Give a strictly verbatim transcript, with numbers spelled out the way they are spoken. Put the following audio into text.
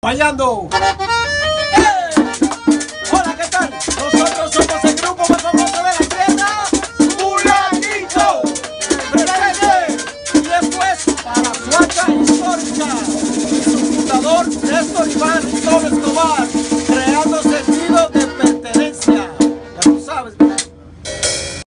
Fallando. ¡Eh! Hola, ¿qué tal? Nosotros somos el grupo más famoso de la tierra, Fulanito. Presente. Y esto es para su acta histórica. Y su fundador, Néstor Iván Torres.